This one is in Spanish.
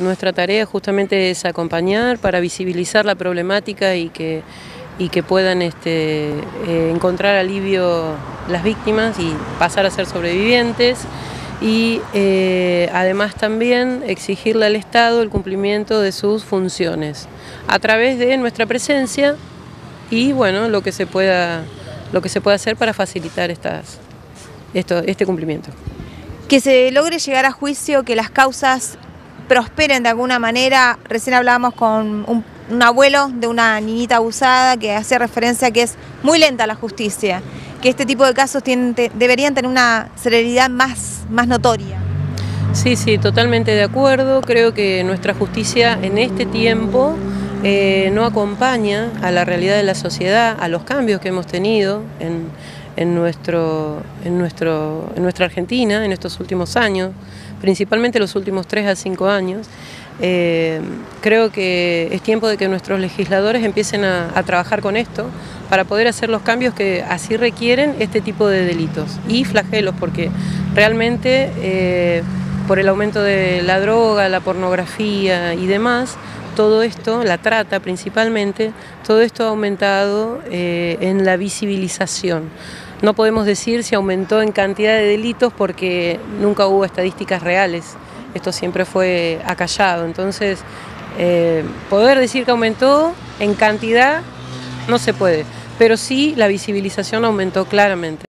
nuestra tarea justamente es acompañar para visibilizar la problemática y que puedan encontrar alivio las víctimas y pasar a ser sobrevivientes. Y además también exigirle al Estado el cumplimiento de sus funciones a través de nuestra presencia y bueno, lo que se pueda hacer para facilitar este cumplimiento. Que se logre llegar a juicio, que las causas prosperen de alguna manera. Recién hablábamos con un abuelo de una niñita abusada que hace referencia a que es muy lenta la justicia, que este tipo de casos deberían tener una celeridad más notoria. Sí, totalmente de acuerdo. Creo que nuestra justicia en este tiempo no acompaña a la realidad de la sociedad, a los cambios que hemos tenido en nuestra Argentina en estos últimos años, principalmente los últimos 3 a 5 años. Creo que es tiempo de que nuestros legisladores empiecen a trabajar con esto para poder hacer los cambios que así requieren este tipo de delitos y flagelos, porque realmente por el aumento de la droga, la pornografía y demás, todo esto, la trata principalmente, todo esto ha aumentado en la visibilización. No podemos decir si aumentó en cantidad de delitos porque nunca hubo estadísticas reales. Esto siempre fue acallado. Entonces, poder decir que aumentó en cantidad no se puede, pero sí la visibilización aumentó claramente.